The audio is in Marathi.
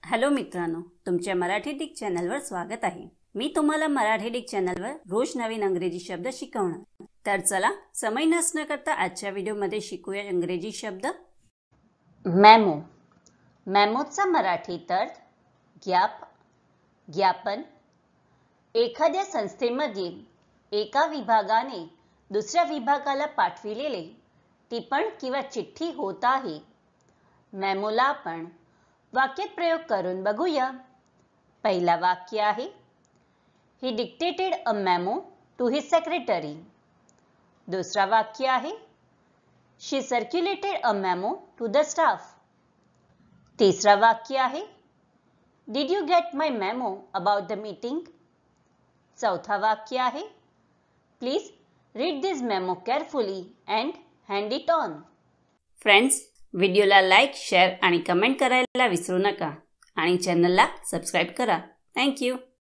हॅलो मित्रांनो, तुमच्या मराठी डिक चॅनलवर स्वागत आहे। मी तुम्हाला मराठी डिक चॅनलवर रोज नवीन इंग्रजी शब्द शिकवणार। तर चला समय नष्ट न करता आजच्या व्हिडिओमध्ये शिकूया इंग्रजी शब्द। मेमो। मेमोचा मराठीत अर्थ ज्ञापन। एखाद्या संस्थेमध्ये एका विभागाने दुसऱ्या विभागाला पाठविलेले टिप्पण किंवा चिठ्ठी होत आहे। मेमोला आपण वाक्यात प्रयोग करून बघूया। पहिला वाक्य आहे, he dictated a memo to his secretary. दुसरा वाक्य आहे, she circulated a memo to the staff. तिसरा वाक्य आहे, did you get my memo about the meeting. चौथा वाक्य आहे, please read this memo carefully and hand it on. Friends, व्हिडिओला लाईक, शेअर आणि कमेंट करायला विसरू नका आणि चॅनलला सबस्क्राईब करा। Thank you.